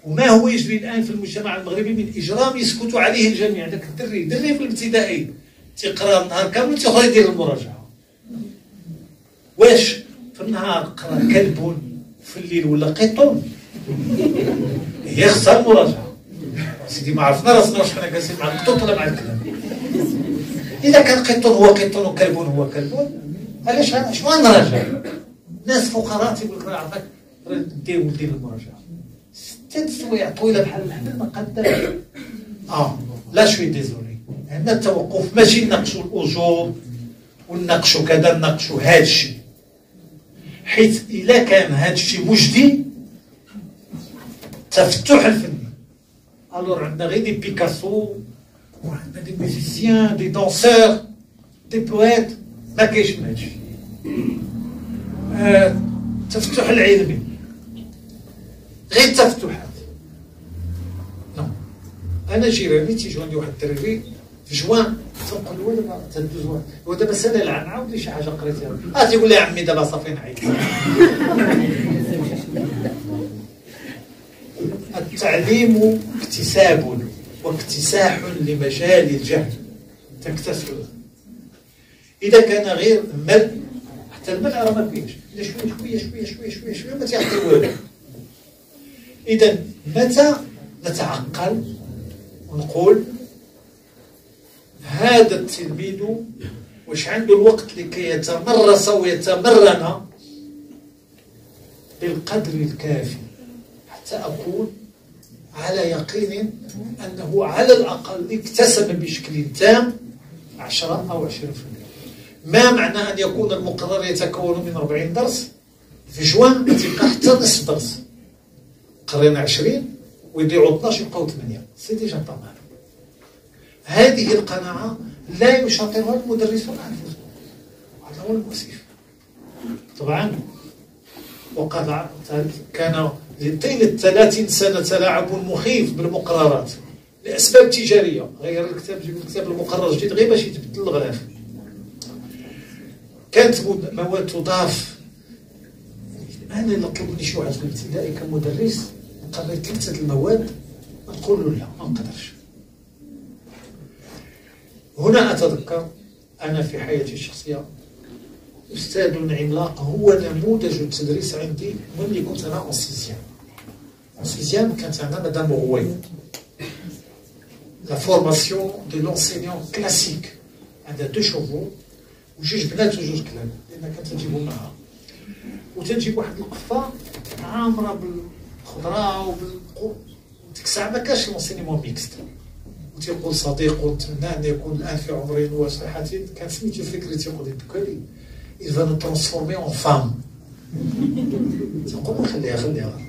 وما هو يجري الآن في المجتمع المغربي من إجرام يسكت عليه الجميع. داك الدري في الابتدائي تيقرا النهار كامل تيخرج يدير المراجعة. واش في النهار قرا كلب في الليل ولا قط؟ هي خصها المراجعة. سيدي ما عرفنا راسنا واش حنا جالسين مع القطط ولا مع الكلاب. إذا كان قط هو قط وكلب هو كلب، علاش شنو غنراجع؟ ناس فقراء تيقول لك راه عطاك دير ودير المراجعة 6 سوايع طويلة بحال المقدار. لا شوي ديزولي، عندنا التوقف ماشي نناقشوا الأجور ونناقشوا كذا، نناقشوا هذا الشيء، حيت إلا كان هذا الشيء مجدي تفتح الفني. الوغ عندنا غير دي بيكاسو وعندنا دي ميوزيسيان دي دونسور دي بويت، ما كاينش من هادشي. التفتح العلمي غير التفتحات. انا جيراني تيجيو عندي واحد الدراري في جوان، تنقول له دابا تندوز هو دابا سالا العام عاود لي شي حاجه قريتها، تيقول لي يا عمي دابا صافي نعيط. التعليم اكتساب واكتساح لمجال الجهل، تكتسب. اذا كان غير مل، حتى المل راه ما كاينش، الا شويه ما تيعطي والو. اذا متى نتعقل ونقول هذا التلميذ واش عنده الوقت لكي يتمرس ويتمرن بالقدر الكافي حتى أكون على يقين أنه على الأقل اكتسب بشكل تام 10 أو 20%. ما معنى أن يكون المقرر يتكون من 40 درس في جوان تبقى حتى نصف درس، قرينا 20 ويضيعوا 12 يبقاو 8، سي ديجا با مال. هذه القناعة لا يشاطرها المدرسون أنفسهم، هذا هو المؤسف. طبعا وقد كان لطيلة 30 سنة تلاعب مخيف بالمقررات لأسباب تجارية. غير الكتاب، جيب الكتاب المقرر جديد غير باش يتبدل الغلاف. كانت مواد تضاف. أنا اللي طلبني شي واحد في الابتدائي كمدرس قريت 3 المواد، نقول له لا ما نقدرش. هنا أتذكر أنا في حياتي الشخصية أستاذ عملاق هو نموذج التدريس عندي ملي كنت أنا أون سيزيام. كانت عندنا مدام غوي لا فورماسيون دو لونسينيون كلاسيك، عندها 2 شوفو وجوج بنات وجوج كلاب، لأن كانت تجيبهم معها، وتنجيب واحد القفة عامرة بالخضرة ديك الساعة ما كانش لونسينيمون ميكست. وتيقول صديق ونتمنى أن يكون الآن في عمر وصحة، كان سميتو فكري تيقول لي il va nous transformer en femme. تنقول خليها.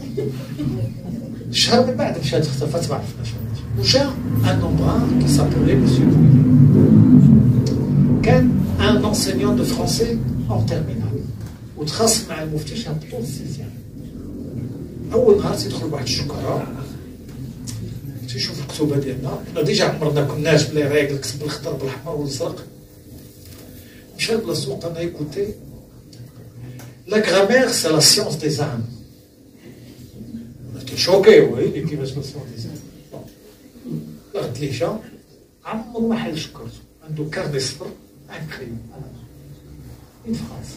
شهر من بعد مشات اختفت ما عرفناش. وجا ان نومبران كي سابولي مسيو كان ان انسينيون دو فرونسي اون تيرمينال، وتخاصم مع المفتش طول السيزيام. اول نهار تيدخل بواحد الشكاره تيشوف الكتوبه ديالنا، حنا ديجا عمرنا كناش بلي رايق كتب بالخضر بالاحمر والازرق. مشى للسوق انا écouté la grammaire c'est la science des âmes. j'étais choqué. وي كيفاش la science des âmes. قلت لي شا عمر ما حل شكرته، عنده كارني صفر ان كريم اون فراس.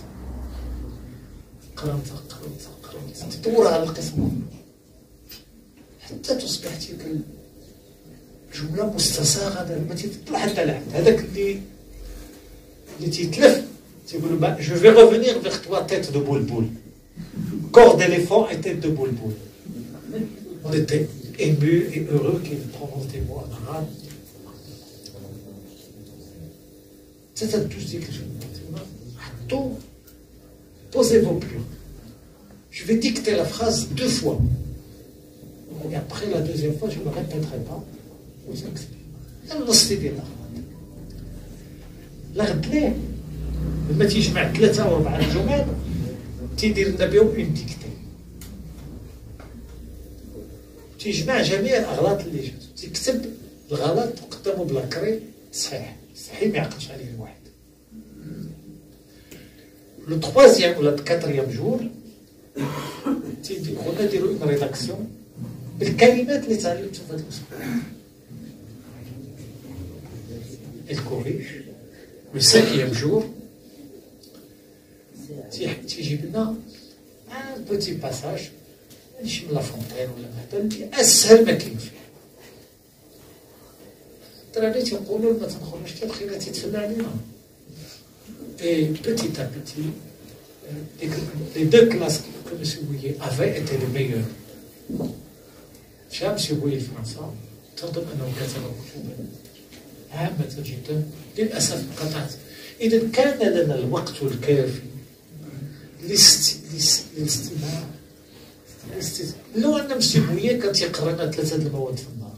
قرأت تدور على القسم حتى تصبح تلك الجمله مستساغه ما تطلع حتى لعند هذاك اللي تيتلف تيقول له je vais revenir vers toi tête de boule-boule. Corps d'éléphant et tête de boule-boule. On était émus et heureux qu'il prononce des mots en arabe. C'est tous dit que je attends, posez-vous plus. Je vais dicter la phrase 2 fois. Et après la 2e fois, je ne me répéterai pas. Vous acceptez. النص ديالها لا غد ليه لما تيجمع 3 أو 4 الجمل تيدير لنا بهم اون ديكتي، تيجمع جميع الاغلاط اللي جات، تيكتب الغلط وقدامه بلاكري صحيح ما يعقلش عليه الواحد. لو 3 ولا 4 جور خونا ديروا اون ريداكسيون بالكلمات اللي تعلمتها في هذا الاسبوع. الكوريج لو 5e jour تيجيب لنا ان بوتي باساج ماشي من لافونتين ولا هذا اللي اسهل ما كاين فيه. الدراري تيقولوا ما تنخرجش حتى الخير تيتفلى علينا. اي بوتي تا بوتي les deux classes que M. Bouillet avait été les meilleures. جاء M. Bouillet لفرنسا تنظن انه كتب كتبا هامة جدا، للاسف انقطعت. اذا كان لنا الوقت الكافي للاستماع لو ان M. Bouillet كان تيقرا لنا 3 المواد في النهار،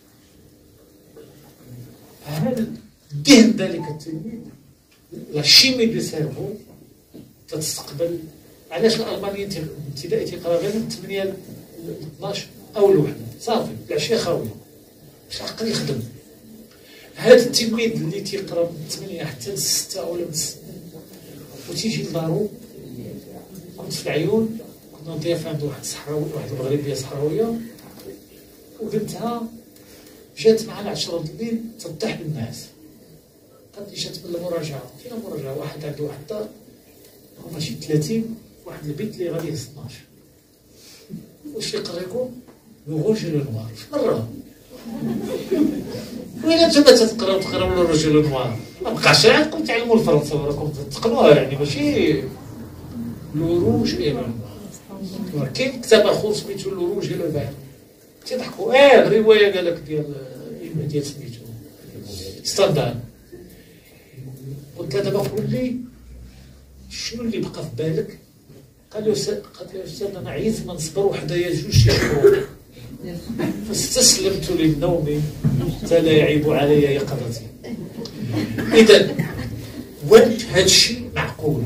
هل ذهن ذلك التلميذ لا شيمي دو سيرفو تستقبل. علاش الالمانيين ابتدائي تيقرا غير من 8 ل 12 او الوحده صافي العشيه خاويه مش عقل يخدم. هذا التلميذ اللي تيقرا من 8 حتى ل 6 ولا من 6 وتيجي لدارو، كنت في العيون كنا نضيف عند واحد صحراوي، واحد المغربيه صحراويه، وبنتها جات معنا 10 الليل تضح بالناس، قالت لي جات من المراجعه. فين المراجعه؟ واحد عنده واحد الدار هما شي 30 واحد البيت اللي غادي 12 واش يقرا لكم لو روج لو نوار في مره. وين نتوما تقراو لو روج لو نوار؟ ما بقاش عندكم تعلموا الفرنساوي راكم تتقنوها يعني ماشي لو روج اي لو نوار. كاين كتاب اخر سميتو لو روج لو فير تيضحكوا روايه قال لك ديال سميتو ستاندار. قلت له دابا قول لي شنو اللي بقى في بالك؟ قال لي استاذ انا عييت ما نصبر وحدايا 2 شهور فاستسلمت للنوم حتى لا يعيب علي يقظتي. اذا هذا الشيء معقول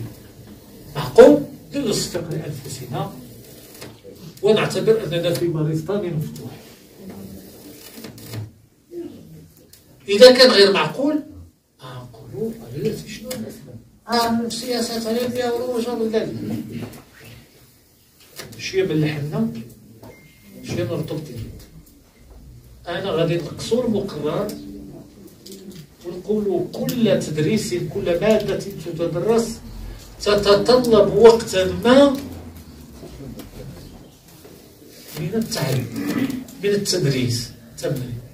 لنصفق لانفسنا ونعتبر اننا في مريض مفتوح. اذا كان غير معقول نقولوا عرفتي شنو السياسات هذه فيها روج ولا لا؟ شويه من الحنه شويه من الرطوبه. انا غادي نقصوا المقرر ونقولوا كل تدريس كل ماده تدرس تتطلب وقتا ما من التعليم من التدريس.